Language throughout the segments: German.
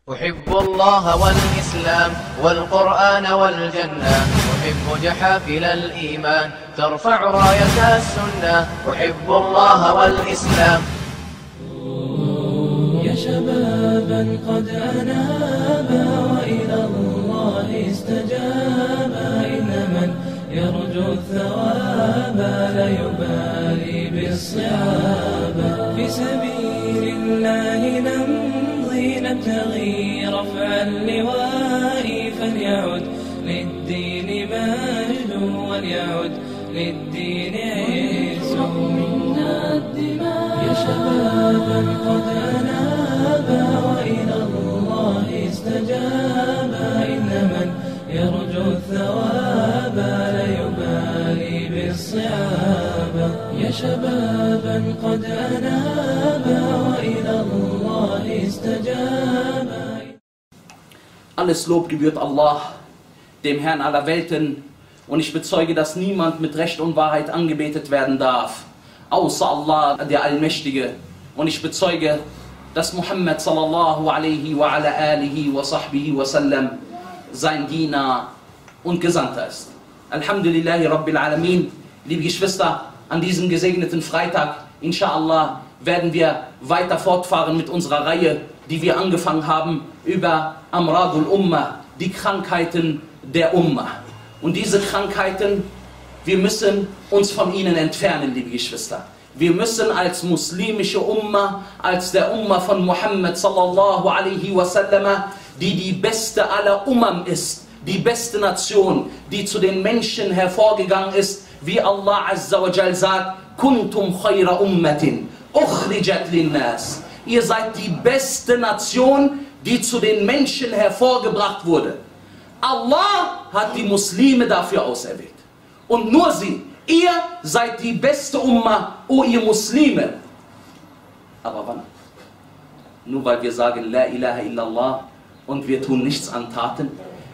أحب الله والإسلام والقرآن والجنة، أحب جحافل الإيمان ترفع راية السنة. أحب الله والإسلام. يا شبابا قد أنابا وإلى الله استجابا، إن من يرجو الثواب لا يبالي بالصعاب. في سبيل الله نمضي نبتغي رفع اللواء، فليعد للدين مجد وليعد للدين عز. منا الدماء يا شبابا قد أنابا وإلى الله استجابا، إن من يرجو الثواب لا يبالي بالصعاب. يا شبابا قد أنابا وإلى الله استجابا. Alles Lob gebührt Allah, dem Herrn aller Welten, und ich bezeuge, dass niemand mit Recht und Wahrheit angebetet werden darf, außer Allah, der Allmächtige. Und ich bezeuge, dass Muhammad sallallahu alaihi wa ala alihi wa sahbihi wa sallam sein Diener und Gesandter ist. Alhamdulillahi Rabbil Alamin. Liebe Geschwister, an diesem gesegneten Freitag, inshallah, werden wir weiter fortfahren mit unserer Reihe, die wir angefangen haben, über Amradul Ummah, die Krankheiten der Ummah. Und diese Krankheiten, wir müssen uns von ihnen entfernen, liebe Geschwister. Wir müssen als muslimische Ummah, als der Ummah von Muhammad sallallahu alaihi wasallam, die die beste aller Ummam ist, die beste Nation, die zu den Menschen hervorgegangen ist, wie Allah Azza wa Jal sagt, Kuntum khayra ummatin, ukhrijat linnas. Ihr seid die beste Nation, die zu den Menschen hervorgebracht wurde. Allah hat die Muslime dafür auserwählt. Und nur sie, ihr seid die beste Ummah, o ihr Muslime. Aber wann? Nur weil wir sagen, La ilaha illallah, und wir tun nichts an Taten.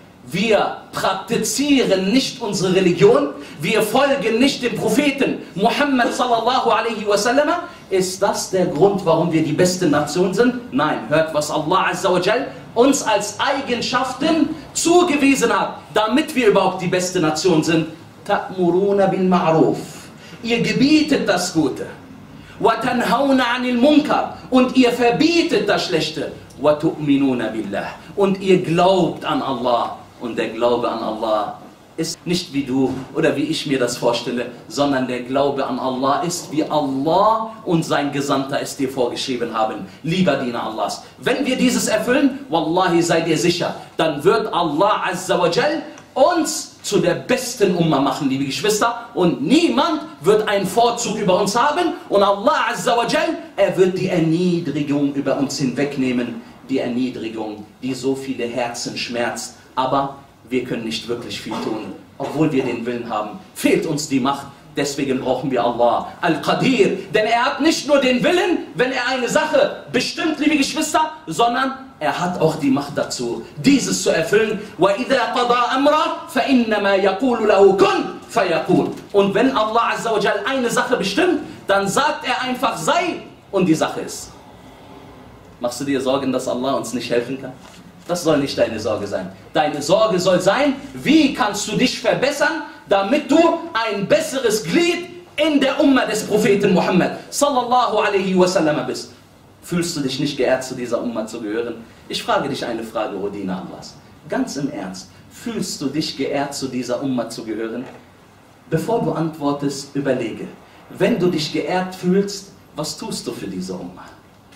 Wir praktizieren nicht unsere Religion, wir folgen nicht dem Propheten Muhammad sallallahu alaihi wasallam. Ist das der Grund, warum wir die beste Nation sind? Nein, hört, was Allah Azza wa Jal uns als Eigenschaften zugewiesen hat, damit wir überhaupt die beste Nation sind. Ta'muruna bil ma'ruf. Ihr gebietet das Gute. Wa tanhauna 'anil munkar. Und ihr verbietet das Schlechte. Wa tu'minuna billah. Und ihr glaubt an Allah. Und der Glaube an Allah ist nicht wie du oder wie ich mir das vorstelle, sondern der Glaube an Allah ist, wie Allah und sein Gesandter es dir vorgeschrieben haben. Lieber Diener Allahs. Wenn wir dieses erfüllen, Wallahi, sei dir sicher, dann wird Allah Azza wa Jal uns zu der besten Ummah machen, liebe Geschwister. Und niemand wird einen Vorzug über uns haben. Und Allah Azza wa Jal, er wird die Erniedrigung über uns hinwegnehmen. Die Erniedrigung, die so viele Herzen schmerzt. Aber wir können nicht wirklich viel tun. Obwohl wir den Willen haben, fehlt uns die Macht. Deswegen brauchen wir Allah, Al-Qadir. Denn er hat nicht nur den Willen, wenn er eine Sache bestimmt, liebe Geschwister, sondern er hat auch die Macht dazu, dieses zu erfüllen. وَإِذَا قَضَى أَمْرًا فَإِنَّمَا يَقُولُ لَهُ كُنْ فَيَقُولُ. Und wenn Allah Azza wa Jal eine Sache bestimmt, dann sagt er einfach, sei, und die Sache ist. Machst du dir Sorgen, dass Allah uns nicht helfen kann? Das soll nicht deine Sorge sein. Deine Sorge soll sein, wie kannst du dich verbessern, damit du ein besseres Glied in der Ummah des Propheten Muhammad sallallahu alaihi wasallam bist. Fühlst du dich nicht geehrt, zu dieser Ummah zu gehören? Ich frage dich eine Frage, O Diener Allahs. Ganz im Ernst, fühlst du dich geehrt, zu dieser Ummah zu gehören? Bevor du antwortest, überlege. Wenn du dich geehrt fühlst, was tust du für diese Ummah?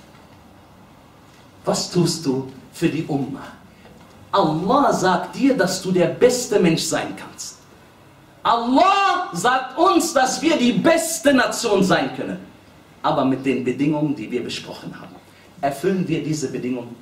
Was tust du für die Ummah? Allah sagt dir, dass du der beste Mensch sein kannst. Allah sagt uns, dass wir die beste Nation sein können. Aber mit den Bedingungen, die wir besprochen haben. Erfüllen wir diese Bedingungen?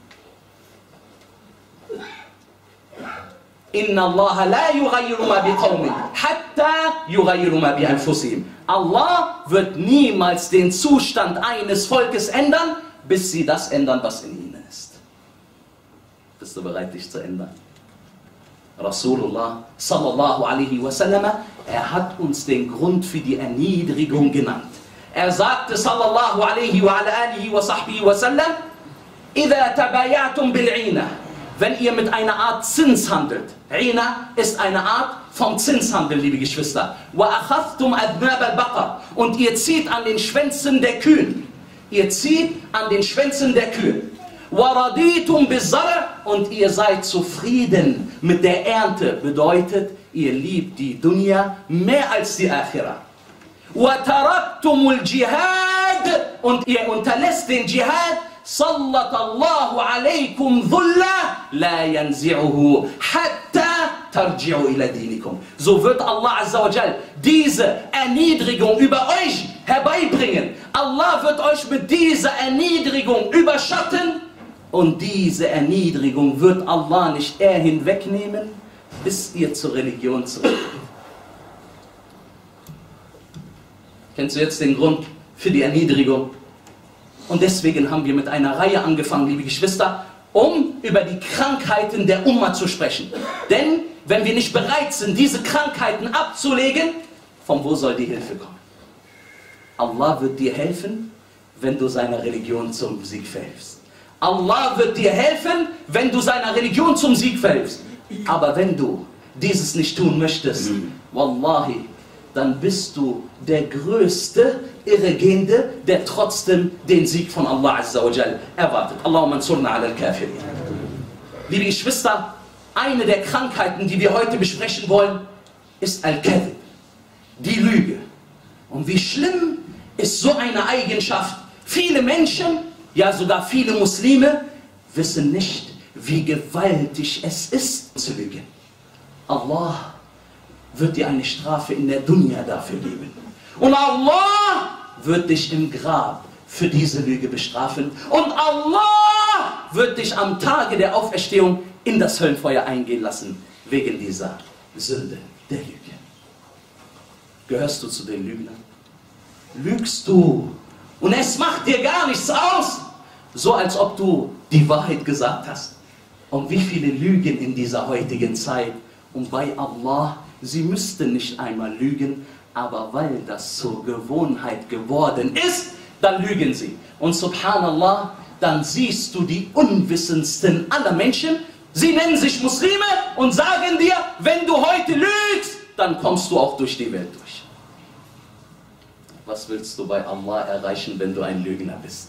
Inna Allah la yughayyiru ma biqawmin hatta yughayyiru ma bi anfusihim. Allah wird niemals den Zustand eines Volkes ändern, bis sie das ändern, was in ihnen ist. Bist du bereit, dich zu ändern? Rasulullah sallallahu alaihi wasallam, er hat uns den Grund für die Erniedrigung genannt. Er sagte sallallahu alaihi wa alihi wa sahbihi wasallam, إِذَا تَبَيَعْتُمْ بِالْعِينَةِ Wenn ihr mit einer Art Zins handelt. Ina ist eine Art vom Zinshandel, liebe Geschwister. وَأَخَذْتُمْ أَذْنَابَ الْبَقَرِ Und ihr zieht an den Schwänzen der Kühen. Ihr zieht an den Schwänzen der Kühe. وَرَضِيتُمْ بِالزَّرْعِ Und ihr seid zufrieden mit der Ernte. Bedeutet, ihr liebt die Dunya mehr als die Akhira. وَتَرَكْتُمُ الْجِهَادِ Und ihr unterlässt den Dschihad. صلت الله عليكم ذلا لا ينزعه حتى ترجعوا إلى دينكم. So wird Allah Azza wa Jal diese Erniedrigung über euch herbeibringen. Allah wird euch mit dieser Erniedrigung überschatten und diese Erniedrigung wird Allah nicht eher hinwegnehmen, bis ihr zur Religion zurückkommt. Kennst du jetzt den Grund für die Erniedrigung? Und deswegen haben wir mit einer Reihe angefangen, liebe Geschwister, um über die Krankheiten der Umma zu sprechen. Denn wenn wir nicht bereit sind, diese Krankheiten abzulegen, von wo soll die Hilfe kommen? Allah wird dir helfen, wenn du seiner Religion zum Sieg verhilfst. Allah wird dir helfen, wenn du seiner Religion zum Sieg verhilfst. Aber wenn du dieses nicht tun möchtest, Wallahi, dann bist du der größte Irregehende, der trotzdem den Sieg von Allah Azza wa Jal erwartet. Allahumma ansurna ala al-kafirin. Liebe Geschwister, eine der Krankheiten, die wir heute besprechen wollen, ist Al-Kadhib, die Lüge. Und wie schlimm ist so eine Eigenschaft? Viele Menschen, ja sogar viele Muslime, wissen nicht, wie gewaltig es ist, zu lügen. Allah wird dir eine Strafe in der Dunya dafür geben. Und Allah wird dich im Grab für diese Lüge bestrafen. Und Allah wird dich am Tage der Auferstehung in das Höllenfeuer eingehen lassen, wegen dieser Sünde der Lüge. Gehörst du zu den Lügnern? Lügst du? Und es macht dir gar nichts aus, so als ob du die Wahrheit gesagt hast. Und wie viele lügen in dieser heutigen Zeit? Und bei Allah, sie müssten nicht einmal lügen, aber weil das zur Gewohnheit geworden ist, dann lügen sie. Und subhanallah, dann siehst du die unwissendsten aller Menschen, sie nennen sich Muslime und sagen dir, wenn du heute lügst, dann kommst du auch durch die Welt durch. Was willst du bei Allah erreichen, wenn du ein Lügner bist?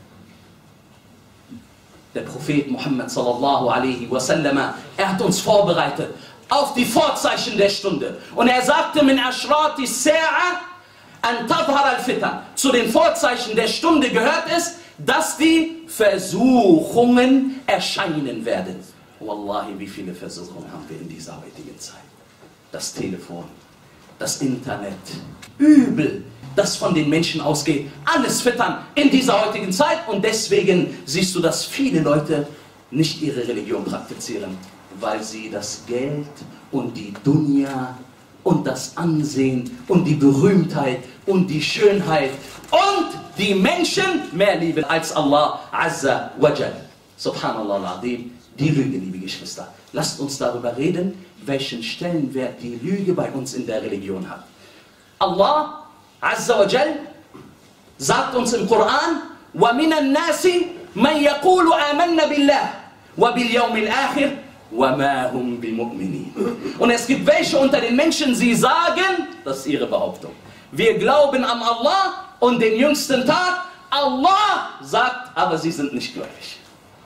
Der Prophet Muhammad sallallahu alaihi wasallam, er hat uns vorbereitet auf die Vorzeichen der Stunde. Und er sagte, min ashrati sa'a an tadhhar al-fitan. Zu den Vorzeichen der Stunde gehört es, dass die Versuchungen erscheinen werden. Wallahi, wie viele Versuchungen haben wir in dieser heutigen Zeit? Das Telefon, das Internet, Übel, das von den Menschen ausgeht. Alles Fitan in dieser heutigen Zeit. Und deswegen siehst du, dass viele Leute nicht ihre Religion praktizieren, weil sie das Geld und die Dunya und das Ansehen und die Berühmtheit und die Schönheit und die Menschen mehr lieben als Allah Azza wa Jal. Subhanallah al-Azim, die Lüge, liebe Geschwister. Lasst uns darüber reden, welchen Stellenwert die Lüge bei uns in der Religion hat. Allah Azza wa Jal sagt uns im Koran, وَمِنَ النَّاسِ مَنْ يَقُولُ آمَنَّ بِاللَّهِ وَبِالْيَوْمِ الْآخِرِ وَمَا هُمْ بِمُؤْمِنِينَ. Und es gibt welche unter den Menschen, sie sagen, das ist ihre Behauptung, wir glauben an Allah und den jüngsten Tag. Allah sagt, aber sie sind nicht gläubig.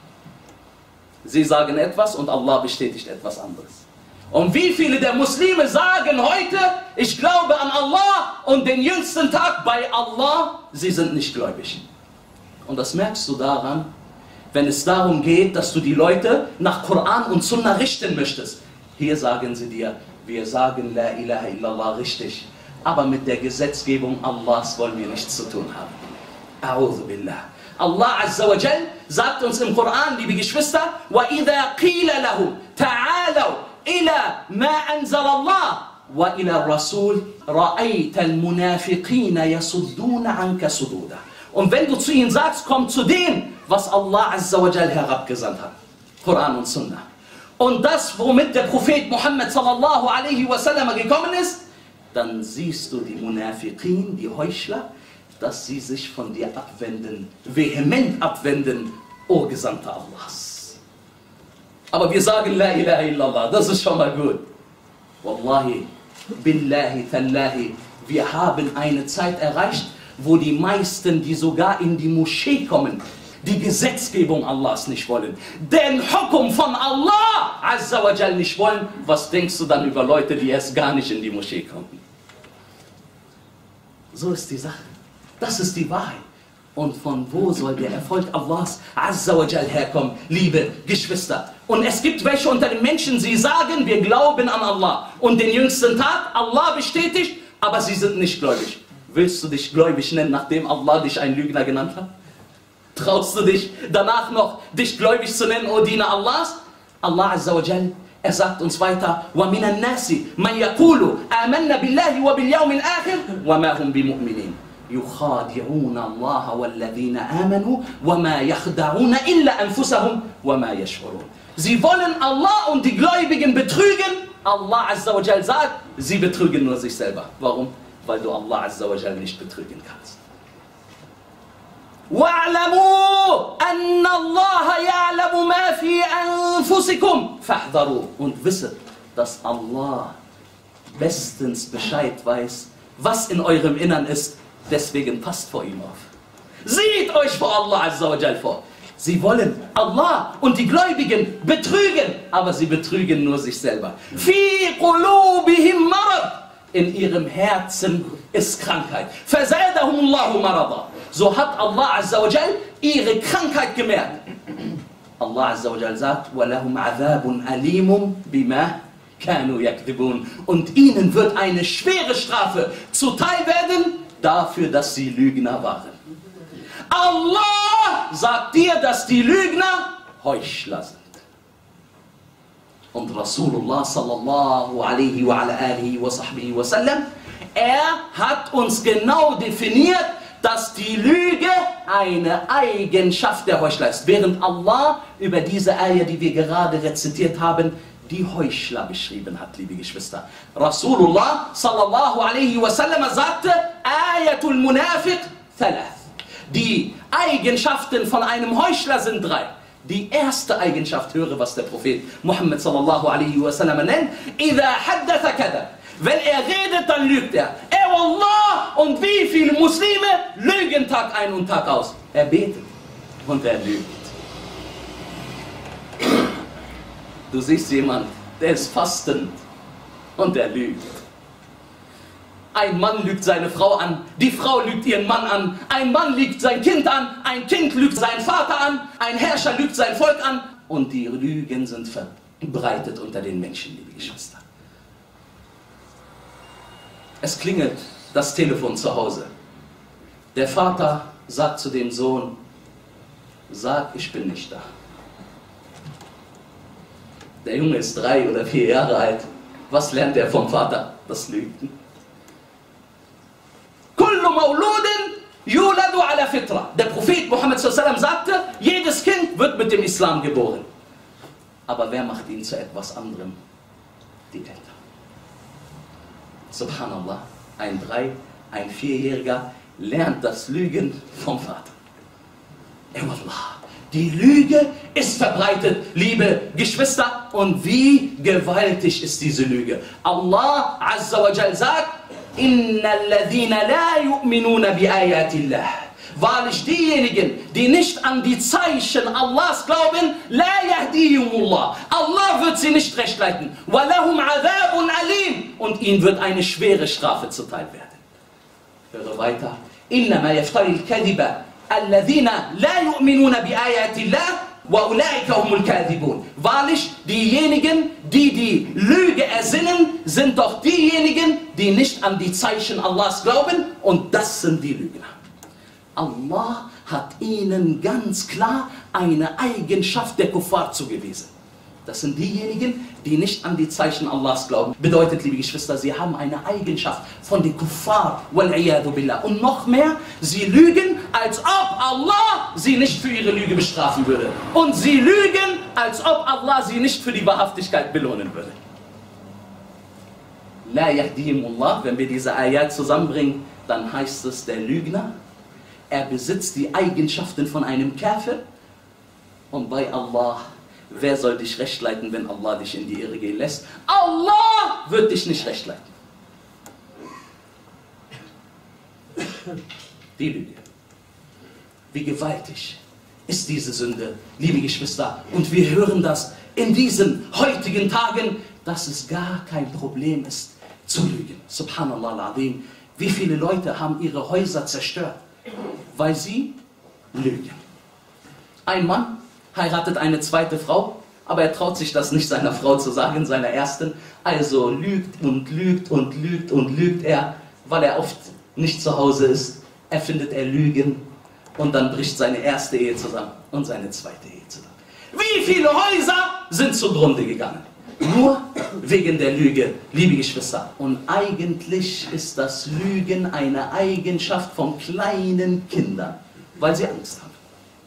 Sie sagen etwas und Allah bestätigt etwas anderes. Und wie viele der Muslime sagen heute, ich glaube an Allah und den jüngsten Tag, bei Allah, sie sind nicht gläubig. Und das merkst du daran, wenn es darum geht, dass du die Leute nach Koran und Sunna richten möchtest. Hier sagen sie dir, wir sagen La ilaha illallah richtig, aber mit der Gesetzgebung Allahs wollen wir nichts zu tun haben. A'udhu billah. Allah Azza wa Jal sagt uns im Koran, liebe Geschwister, وَإِذَا قِيلَ لَهُمْ تَعَالَوْا إِلَى مَا أَنزَلَ اللَّهُ وَإِلَى الرَّسُولِ رَأَيْتَ الْمُنَافِقِينَ يَصُدُّونَ عَنْكَ صُدُودًا. Und wenn du zu ihnen sagst, komm zu dem, was Allah Azza wa Jal herabgesandt hat, Koran und Sunna, und das, womit der Prophet Muhammad sallallahu alaihi wasallam gekommen ist, dann siehst du die Munafiqin, die Heuchler, dass sie sich von dir abwenden, vehement abwenden O Gesandter Allahs. Aber wir sagen La ilaha illallah, das ist schon mal gut. Wallahi, billahi, tallahi, wir haben eine Zeit erreicht, wo die meisten, die sogar in die Moschee kommen, die Gesetzgebung Allahs nicht wollen, den Hukum von Allah Azza wa Jal nicht wollen. Was denkst du dann über Leute, die erst gar nicht in die Moschee kommen? So ist die Sache. Das ist die Wahrheit. Und von wo soll der Erfolg Allahs Azza wa Jal herkommen, liebe Geschwister? Und es gibt welche unter den Menschen, sie sagen, wir glauben an Allah. Und den jüngsten Tag, Allah bestätigt, aber sie sind nicht gläubig. Willst du dich gläubig nennen, nachdem Allah dich ein Lügner genannt hat? Traust du dich danach noch, dich gläubig zu nennen, O Diener Allahs? Allah Azza wa Jal, er sagt uns weiter, وَمِنَ النَّاسِ مَنْ يَقُولُ آمَنَّ بِاللَّهِ وَبِالْيَوْمِ الْآخِرِ وَمَا هُمْ بِمُؤْمِنِينَ يُخَادِعُونَ اللَّهَ وَالَّذِينَ آمَنُوا وَمَا يَخْدَعُونَ إِلَّا أَنفُسَهُمْ وَمَا يَشْعُرُونَ. Sie wollen Allah und die Gläubigen betrügen. Allah Azza wa Jal sagt, sie betrügen nur sich selber. Warum? Weil du Allah Azza wa Jal nicht betrügen kannst. وَاعْلَمُوا أَنَّ اللَّهَ يَعْلَمُ مَا فِي أَنفُسِكُمْ فَاحْذَرُوا. Und wisset, dass Allah bestens Bescheid weiß, was in eurem Innern ist. Deswegen passt vor ihm auf. Seht euch vor Allah Azza wa Jal vor. Sie wollen Allah und die Gläubigen betrügen, aber sie betrügen nur sich selber. فِي قُلُوبِهِمْ مَرَضٌ. In ihrem Herzen ist Krankheit. فَزَادَهُمُ اللَّهُ مَرَضًا. So hat Allah Azza wa Jal ihre Krankheit gemerkt. Allah Azza wa Jal sagt, وَلَهُمْ عَذَابٌ أَلِيمٌ بِمَا كَانُوا يَكْذِبُونَ. Und ihnen wird eine schwere Strafe zuteil werden, dafür, dass sie Lügner waren. Allah sagt dir, dass die Lügner Heuchler sind. Und Rasulullah sallallahu alaihi wa ala alihi wa sahbihi wa sallam, er hat uns genau definiert, dass die Lüge eine Eigenschaft der Heuchler ist. Während Allah über diese Ayah, die wir gerade rezitiert haben, die Heuchler beschrieben hat, liebe Geschwister. Rasulullah sallallahu alaihi wa sallam sagte, Ayatul Munafiq thalath. Die Eigenschaften von einem Heuchler sind 3. Die erste Eigenschaft, höre, was der Prophet Muhammad sallallahu alaihi wa sallam nennt, إِذَا حَدَّثَ كَذَا. Wenn er redet, dann lügt er. Wallah, und wie viele Muslime lügen Tag ein und Tag aus? Er betet und er lügt. Du siehst jemand, der ist fastend und der lügt. Ein Mann lügt seine Frau an, die Frau lügt ihren Mann an, ein Mann lügt sein Kind an, ein Kind lügt seinen Vater an, ein Herrscher lügt sein Volk an und die Lügen sind verbreitet unter den Menschen, liebe Geschwister. Es klingelt das Telefon zu Hause. Der Vater sagt zu dem Sohn, sag, ich bin nicht da. Der Junge ist 3 oder 4 Jahre alt. Was lernt er vom Vater? Das Lügen. Kullu Mauludin yuladu ala fitra. Der Prophet Muhammad sallallahu alaihi wasallam sagte, jedes Kind wird mit dem Islam geboren. Aber wer macht ihn zu etwas anderem? Die Eltern. Subhanallah, ein ein 4-Jähriger lernt das Lügen vom Vater. Wallah, die Lüge ist verbreitet, liebe Geschwister. Und wie gewaltig ist diese Lüge? Allah Azza wa Jal sagt, Innal ladhina la yu'minuna bi ayatillah. Wahrlich diejenigen, die nicht an die Zeichen Allahs glauben, la yahdihumullah. Allah wird sie nicht recht leiten. Wa lahum adhabun alim. Und ihnen wird eine schwere Strafe zuteil werden. Höre weiter. Innama yaftari al-kadhiba alladhina la yu'minuna bi ayatillah wa ulaika humul kadhibun. Wahrlich, diejenigen, die die Lüge ersinnen, sind doch diejenigen, die nicht an die Zeichen Allahs glauben, und das sind die Lügner. Allah hat ihnen ganz klar eine Eigenschaft der Kuffar zugewiesen. Das sind diejenigen, die nicht an die Zeichen Allahs glauben. Bedeutet, liebe Geschwister, sie haben eine Eigenschaft von den Kuffar, wal-iyadu billah. Und noch mehr, sie lügen, als ob Allah sie nicht für ihre Lüge bestrafen würde. Und sie lügen, als ob Allah sie nicht für die Wahrhaftigkeit belohnen würde. La yahdihimullah, wenn wir diese Ayat zusammenbringen, dann heißt es, der Lügner, er besitzt die Eigenschaften von einem Kafir Und bei Allah, wer soll dich recht leiten, wenn Allah dich in die Irre gehen lässt? Allah wird dich nicht recht leiten. Die Lüge. Wie gewaltig ist diese Sünde, liebe Geschwister. Und wir hören das in diesen heutigen Tagen, dass es gar kein Problem ist, zu lügen. Subhanallah al-Azim. Wie viele Leute haben ihre Häuser zerstört, weil sie lügen. Ein Mann heiratet eine zweite Frau, aber er traut sich das nicht seiner Frau zu sagen, seiner ersten. Also lügt und lügt und lügt und lügt er, weil er oft nicht zu Hause ist. Erfindet er Lügen und dann bricht seine erste Ehe zusammen und seine zweite Ehe zusammen. Wie viele Häuser sind zugrunde gegangen? Nur wegen der Lüge, liebe Geschwister. Und eigentlich ist das Lügen eine Eigenschaft von kleinen Kindern, weil sie Angst haben.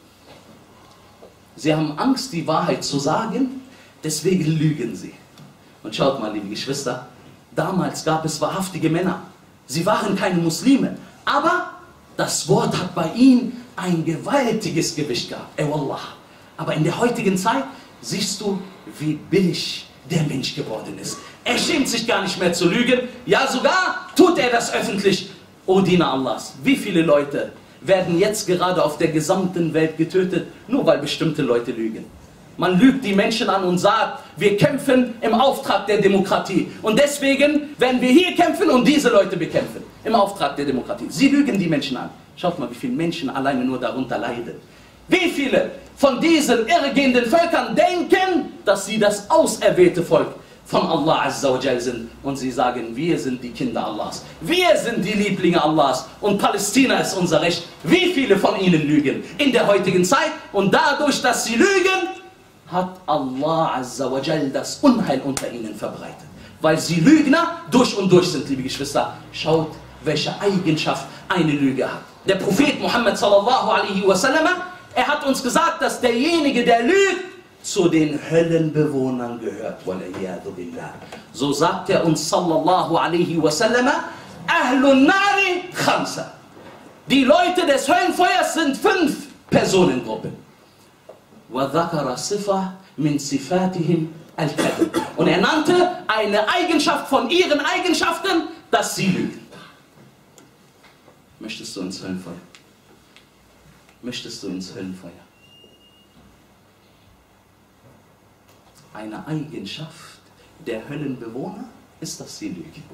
Sie haben Angst, die Wahrheit zu sagen, deswegen lügen sie. Und schaut mal, liebe Geschwister, damals gab es wahrhaftige Männer. Sie waren keine Muslime, aber das Wort hat bei ihnen ein gewaltiges Gewicht gehabt. Wallah. Aber in der heutigen Zeit siehst du, wie billig der Mensch geworden ist. Er schämt sich gar nicht mehr zu lügen. Ja, sogar tut er das öffentlich. O Diener Allahs, wie viele Leute werden jetzt gerade auf der gesamten Welt getötet, nur weil bestimmte Leute lügen. Man lügt die Menschen an und sagt, wir kämpfen im Auftrag der Demokratie. Und deswegen werden wir hier kämpfen und diese Leute bekämpfen. Im Auftrag der Demokratie. Sie lügen die Menschen an. Schaut mal, wie viele Menschen alleine nur darunter leiden. Wie viele von diesen irregehenden Völkern denken, dass sie das auserwählte Volk von Allah Azza wa Jal sind. Und sie sagen, wir sind die Kinder Allahs. Wir sind die Lieblinge Allahs. Und Palästina ist unser Recht. Wie viele von ihnen lügen in der heutigen Zeit? Und dadurch, dass sie lügen, hat Allah Azza wa Jal das Unheil unter ihnen verbreitet. Weil sie Lügner durch und durch sind, liebe Geschwister. Schaut, welche Eigenschaft eine Lüge hat. Der Prophet Muhammad sallallahu alaihi wasallam, er hat uns gesagt, dass derjenige, der lügt, zu den Höllenbewohnern gehört. So sagt er uns sallallahu alaihi wasallam, Ahlun Nari Khamsa. Die Leute des Höllenfeuers sind 5 Personengruppen. Und er nannte eine Eigenschaft von ihren Eigenschaften, dass sie lügen. Möchtest du ins Höllenfeuer? Möchtest du ins Höllenfeuer? Eine Eigenschaft der Höllenbewohner ist, dass sie lügen.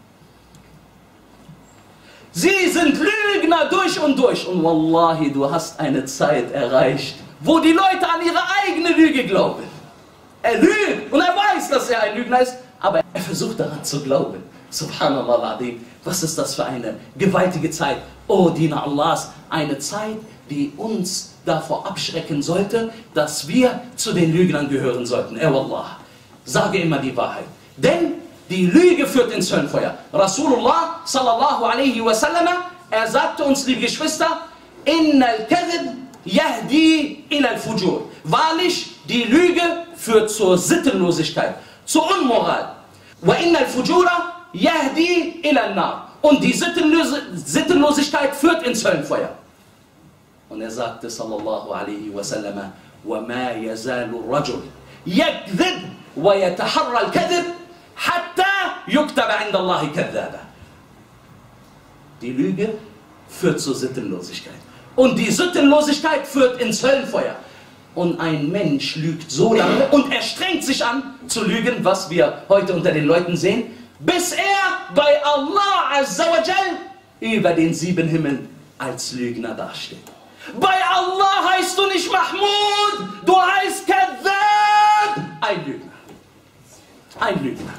Sie sind Lügner durch und durch. Und Wallahi, du hast eine Zeit erreicht, wo die Leute an ihre eigene Lüge glauben. Er lügt und er weiß, dass er ein Lügner ist, aber er versucht daran zu glauben. Subhanallah al-Azim. Was ist das für eine gewaltige Zeit? O Diener Allahs, eine Zeit, die uns davor abschrecken sollte, dass wir zu den Lügnern gehören sollten. Wallah, sage immer die Wahrheit. Denn die Lüge führt ins Höllenfeuer. Rasulullah sallallahu alaihi wasallam, er sagte uns, liebe Geschwister, Innal kadhib yahdi ila al-fujur. Wahrlich, die Lüge führt zur Sittenlosigkeit, zur Unmoral. Wa innal fujura yahdi ila an-nar. Und die Sittenlosigkeit führt ins Höllenfeuer. Und er sagte sallallahu alaihi wasallam, وَمَا يَزَالُ الرَّجُلُ يَكْذِبْ وَيَتَحَرَّ الْكَذِبْ حَتَّى يُكْتَبَ عِنْدَ اللَّهِ كَذَّابًا. Die Lüge führt zur Sittenlosigkeit. Und die Sittenlosigkeit führt ins Höllenfeuer. Und ein Mensch lügt so lange und er strengt sich an zu lügen, was wir heute unter den Leuten sehen, bis er bei Allah Azza wa Jal über den 7 Himmeln als Lügner dasteht. Bei Allah heißt du nicht Mahmud, du heißt Kadhab. Ein Lügner. Ein Lügner.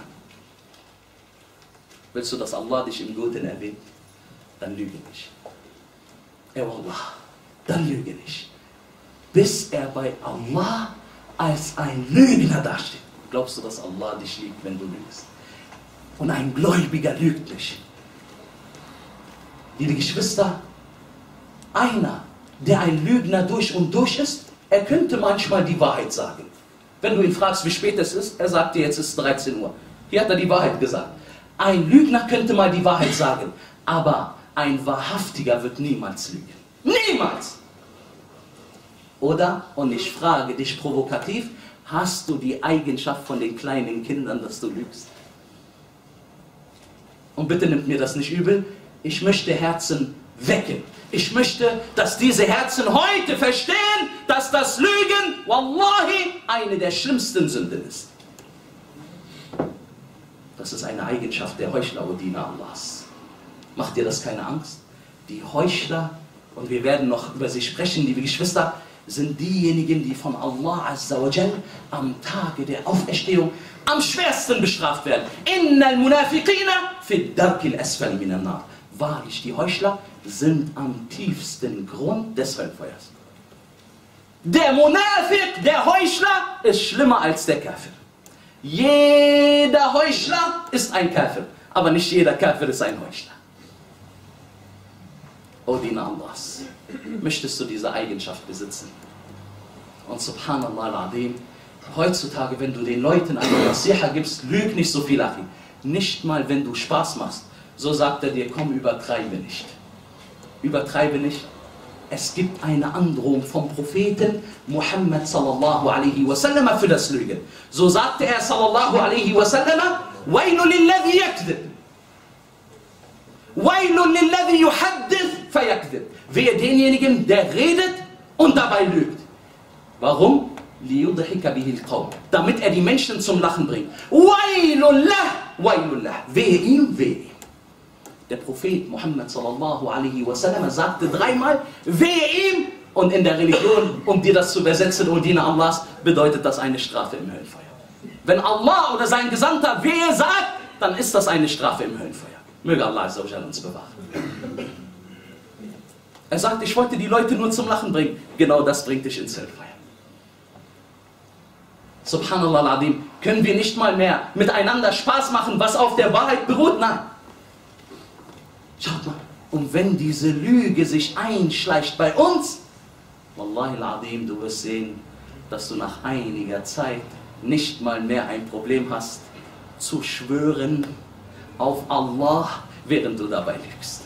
Willst du, dass Allah dich im Guten erwähnt? Dann lüge nicht. Wallah, dann lüge nicht. Bis er bei Allah als ein Lügner dasteht. Glaubst du, dass Allah dich liebt, wenn du lügst? Und ein Gläubiger lügt nicht. Liebe Geschwister, einer, der ein Lügner durch und durch ist, er könnte manchmal die Wahrheit sagen. Wenn du ihn fragst, wie spät es ist, er sagt dir, jetzt ist es 13 Uhr. Hier hat er die Wahrheit gesagt. Ein Lügner könnte mal die Wahrheit sagen, aber ein Wahrhaftiger wird niemals lügen. Niemals! Oder, und ich frage dich provokativ, hast du die Eigenschaft von den kleinen Kindern, dass du lügst? Und bitte nimmt mir das nicht übel, ich möchte Herzen wecken. Ich möchte, dass diese Herzen heute verstehen, dass das Lügen, wallahi, eine der schlimmsten Sünden ist. Das ist eine Eigenschaft der Heuchler, o Diener Allahs. Macht dir das keine Angst? Die Heuchler, und wir werden noch über sie sprechen, liebe Geschwister, sind diejenigen, die von Allah Azza wa Jal am Tage der Auferstehung am schwersten bestraft werden. Innal Munafiqina fi darkil asfali minan nar. Wahrlich, die Heuchler sind am tiefsten Grund des Höllenfeuers. Der Munafiq, der Heuchler, ist schlimmer als der Kafir. Jeder Heuchler ist ein Kafir, aber nicht jeder Kafir ist ein Heuchler. O Diener Allahs, möchtest du diese Eigenschaft besitzen? Und subhanallah al-Azim, heutzutage, wenn du den Leuten eine Nasiha gibst, lüg nicht so viel, Achi. Nicht mal, wenn du Spaß machst. So sagt er dir, komm, übertreibe nicht. Übertreibe nicht. Es gibt eine Androhung vom Propheten Muhammad sallallahu alaihi wasallam für das Lügen. So sagte er sallallahu alaihi wasallam, Wailun lilladhi yakdhib. Wailun lilladhi yuhaddith fayakdhib. Wehe denjenigen, der redet und dabei lügt. Warum? Liyudhika bihi al-qawm. Damit er die Menschen zum Lachen bringt. Wailun lah, wailun lah. Wehe ihm, wehe ihm. Der Prophet Muhammad sallallahu alaihi wasallam sagte dreimal, wehe ihm, und in der Religion, um dir das zu übersetzen, O Diener Allahs, bedeutet das eine Strafe im Höllenfeuer. Wenn Allah oder sein Gesandter wehe sagt, dann ist das eine Strafe im Höllenfeuer. Möge Allah Azza wa Jalla uns bewahren. Er sagt, ich wollte die Leute nur zum Lachen bringen. Genau das bringt dich ins Höllenfeuer. Subhanallah al-Azim, können wir nicht mal mehr miteinander Spaß machen, was auf der Wahrheit beruht? Nein. Schaut mal, und wenn diese Lüge sich einschleicht bei uns, Wallahi al-Azim, du wirst sehen, dass du nach einiger Zeit nicht mal mehr ein Problem hast, zu schwören auf Allah, während du dabei lügst.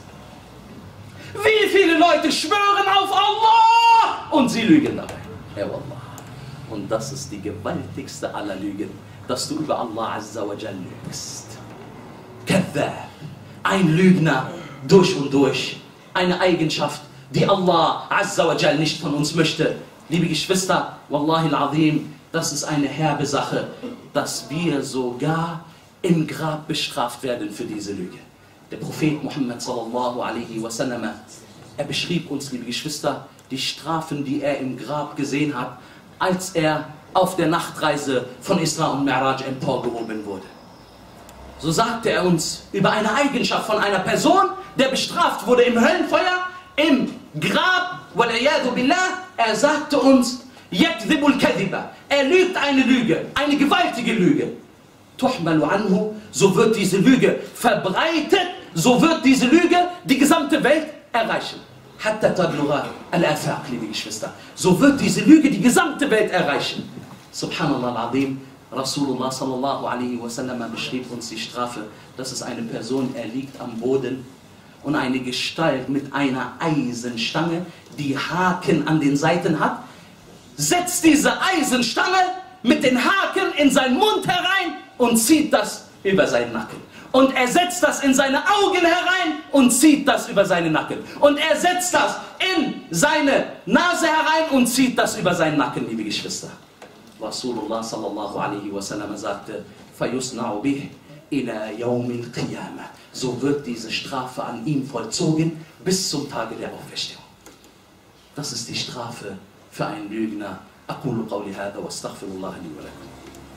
Wie viele Leute schwören auf Allah und sie lügen dabei? Ja, Wallah. Und das ist die gewaltigste aller Lügen, dass du über Allah Azza wa Jal lügst. Kadhab, ein Lügner durch und durch, eine Eigenschaft, die Allah Azza wa Jal nicht von uns möchte. Liebe Geschwister, Wallahi al-Azim, das ist eine herbe Sache, dass wir sogar im Grab bestraft werden für diese Lüge. Der Prophet Muhammad sallallahu alaihi wasallam, er beschrieb uns, liebe Geschwister, die Strafen, die er im Grab gesehen hat, als er auf der Nachtreise von Isra und Mi'raj emporgehoben wurde. So sagte er uns über eine Eigenschaft von einer Person, der bestraft wurde im Höllenfeuer, im Grab, wal'iyadu billah, er sagte uns, yakdhibul kadhiba, er lügt eine Lüge, eine gewaltige Lüge. Tuhmalu anhu, so wird diese Lüge verbreitet, so wird diese Lüge die gesamte Welt erreichen. Hatta tablugha al-afaq, liebe Geschwister. So wird diese Lüge die gesamte Welt erreichen. Subhanallah al-Azim, Rasulullah sallallahu alaihi wasallam beschrieb uns die Strafe, dass es eine Person, er liegt am Boden und eine Gestalt mit einer Eisenstange, die Haken an den Seiten hat, setzt diese Eisenstange mit den Haken in seinen Mund herein und zieht das über seinen Nacken. Und er setzt das in seine Augen herein und zieht das über seinen Nacken. Und er setzt das in seine Nase herein und zieht das über seinen Nacken, liebe Geschwister. Rasulullah sallallahu alaihi wasallam sagte, فَيُسْنَعُ بِهِ إِلَى يَوْمِ الْقِيَامَةِ. So wird diese Strafe an ihm vollzogen bis zum Tage der Auferstehung. Das ist die Strafe für einen Lügner. أقول قولي هذا واستغفر الله لي ولكم.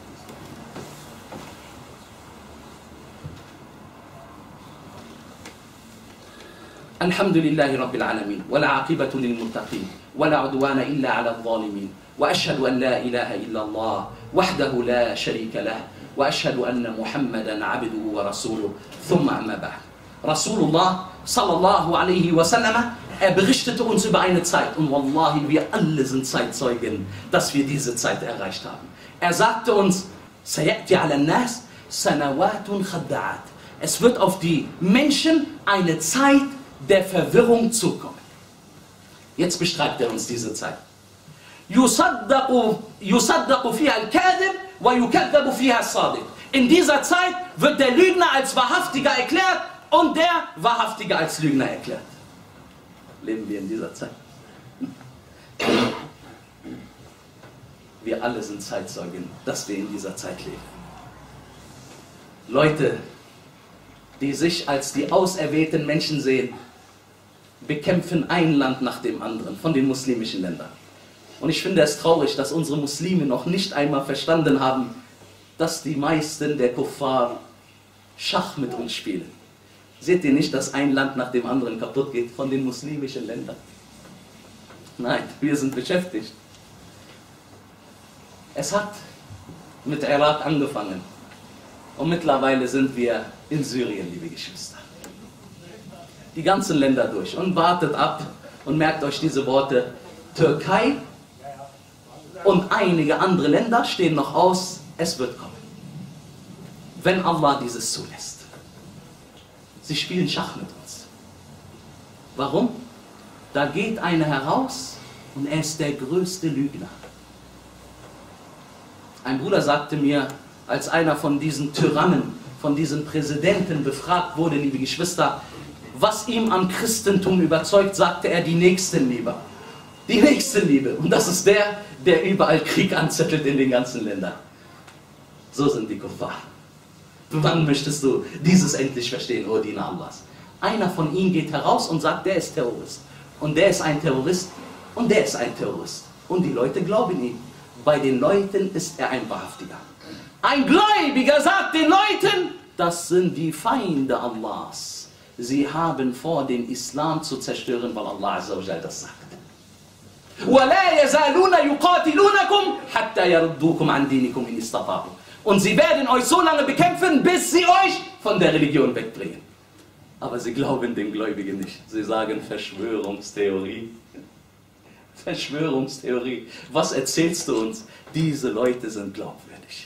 الحمد لله رب العالمين والعاقبة للمتقين ولا عدوان إلا على الظالمين وأشهد أن لا إله إلا الله وحده لا شريك له وأشهد أن محمدا عبده ورسوله ثم أما بعد. Rasulullah sallallahu alaihi wasallam, er berichtete uns über eine Zeit und wallahi, wir alle sind Zeitzeugen, dass wir diese Zeit erreicht haben. Er sagte uns, سَيَأْتِي عَلَى النَّاسِ سَنَوَاتٌ خَدَّعَاتٌ. Es wird auf die Menschen eine Zeit der Verwirrung zukommen. Jetzt beschreibt er uns diese Zeit. يصدق فيها الكاذب ويكذب فيها الصادق. In dieser Zeit wird der Lügner als Wahrhaftiger erklärt und der Wahrhaftige als Lügner erklärt. Leben wir in dieser Zeit? Wir alle sind Zeitzeugen, dass wir in dieser Zeit leben. Leute, die sich als die auserwählten Menschen sehen, bekämpfen ein Land nach dem anderen von den muslimischen Ländern. Und ich finde es traurig, dass unsere Muslime noch nicht einmal verstanden haben, dass die meisten der Kuffar Schach mit uns spielen. Seht ihr nicht, dass ein Land nach dem anderen kaputt geht von den muslimischen Ländern? Nein, wir sind beschäftigt. Es hat mit Irak angefangen und mittlerweile sind wir in Syrien, liebe Geschwister. Die ganzen Länder durch und wartet ab und merkt euch diese Worte. Türkei und einige andere Länder stehen noch aus, es wird kommen. Wenn Allah dieses zulässt. Sie spielen Schach mit uns. Warum? Da geht einer heraus und er ist der größte Lügner. Ein Bruder sagte mir, als einer von diesen Tyrannen, von diesen Präsidenten befragt wurde, liebe Geschwister, was ihm am Christentum überzeugt, sagte er, die Nächstenliebe. Die Nächstenliebe. Und das ist der überall Krieg anzettelt in den ganzen Ländern. So sind die Kuffar. Wann möchtest du dieses endlich verstehen, O Diener Allahs? Einer von ihnen geht heraus und sagt, der ist Terrorist. Und der ist ein Terrorist. Und der ist ein Terrorist. Und die Leute glauben ihm. Bei den Leuten ist er ein Wahrhaftiger. Ein Gläubiger sagt den Leuten, das sind die Feinde Allahs. Sie haben vor, den Islam zu zerstören, weil Allah Azza wa Jal das sagt. وَلَا يَزَالُونَ يُقَاتِلُونَكُمْ حَتَّى يَرُدُّوكُمْ عَنْ دِينِكُمْ إِنِ اسْتَطَاعُوا. Und sie werden euch so lange bekämpfen, bis sie euch von der Religion wegbringen. Aber sie glauben dem Gläubigen nicht. Sie sagen Verschwörungstheorie. Verschwörungstheorie. Was erzählst du uns? Diese Leute sind glaubwürdig.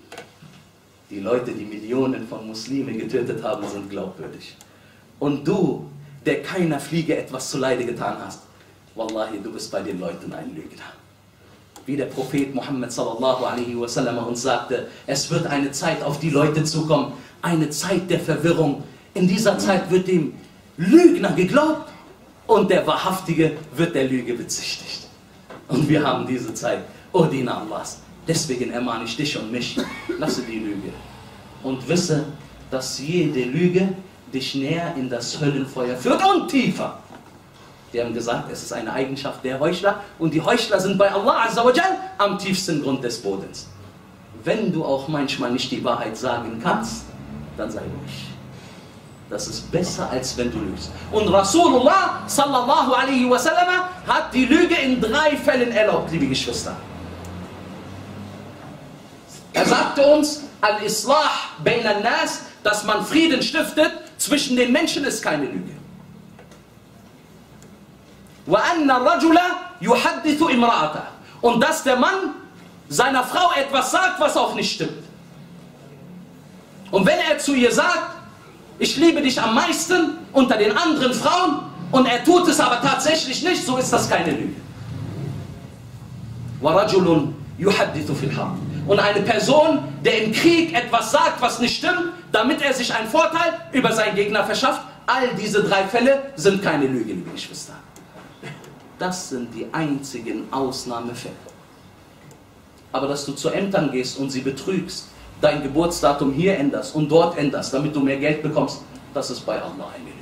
Die Leute, die Millionen von Muslimen getötet haben, sind glaubwürdig. Und du, der keiner Fliege etwas zuleide getan hast, Wallahi, du bist bei den Leuten ein Lügner. Wie der Prophet Muhammad sallallahu alaihi wasallam uns sagte, es wird eine Zeit auf die Leute zukommen, eine Zeit der Verwirrung. In dieser Zeit wird dem Lügner geglaubt und der Wahrhaftige wird der Lüge bezichtigt. Und wir haben diese Zeit, O Diener Allahs. Deswegen ermahne ich dich und mich, lasse die Lüge. Und wisse, dass jede Lüge dich näher in das Höllenfeuer führt und tiefer. Wir haben gesagt, es ist eine Eigenschaft der Heuchler und die Heuchler sind bei Allah Azza wa Jal am tiefsten Grund des Bodens. Wenn du auch manchmal nicht die Wahrheit sagen kannst, dann sei ruhig. Das ist besser, als wenn du lügst. Und Rasulullah sallallahu alaihi wasallam hat die Lüge in 3 Fällen erlaubt, liebe Geschwister. Er sagte uns, Al-Islah bain al-Nas, dass man Frieden stiftet zwischen den Menschen, ist keine Lüge. Und dass der Mann seiner Frau etwas sagt, was auch nicht stimmt. Und wenn er zu ihr sagt, ich liebe dich am meisten unter den anderen Frauen, und er tut es aber tatsächlich nicht, so ist das keine Lüge. Und eine Person, der im Krieg etwas sagt, was nicht stimmt, damit er sich einen Vorteil über seinen Gegner verschafft, all diese 3 Fälle sind keine Lüge, liebe Geschwister. Das sind die einzigen Ausnahmefälle. Aber dass du zu Ämtern gehst und sie betrügst, dein Geburtsdatum hier änderst und dort änderst, damit du mehr Geld bekommst, das ist bei Allah eine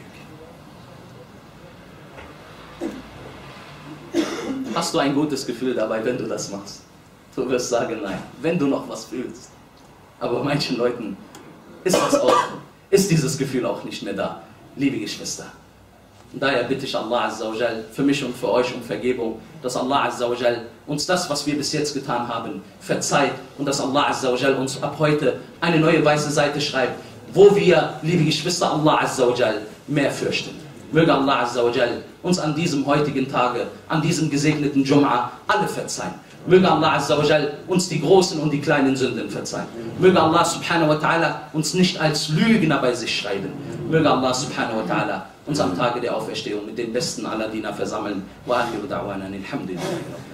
Lüge. Hast du ein gutes Gefühl dabei, wenn du das machst? Du wirst sagen, nein, wenn du noch was fühlst. Aber manchen Leuten ist dieses Gefühl auch nicht mehr da, liebe Geschwister. Und daher bitte ich Allah Azza wa Jal für mich und für euch um Vergebung, dass Allah Azza wa Jal uns das, was wir bis jetzt getan haben, verzeiht und dass Allah Azza wa Jal uns ab heute eine neue weiße Seite schreibt, wo wir, liebe Geschwister, Allah Azza wa Jal mehr fürchten. Möge Allah Azza wa Jal uns an diesem heutigen Tage, an diesem gesegneten Jum'a alle verzeihen. Möge Allah Azza wa Jal uns die großen und die kleinen Sünden verzeihen. Möge Allah subhanahu wa ta'ala uns nicht als Lügner bei sich schreiben. Möge Allah subhanahu wa ta'ala uns am Tage der Auferstehung mit den besten aller Diener versammeln. Wa akhiru da'wana alhamdulillah.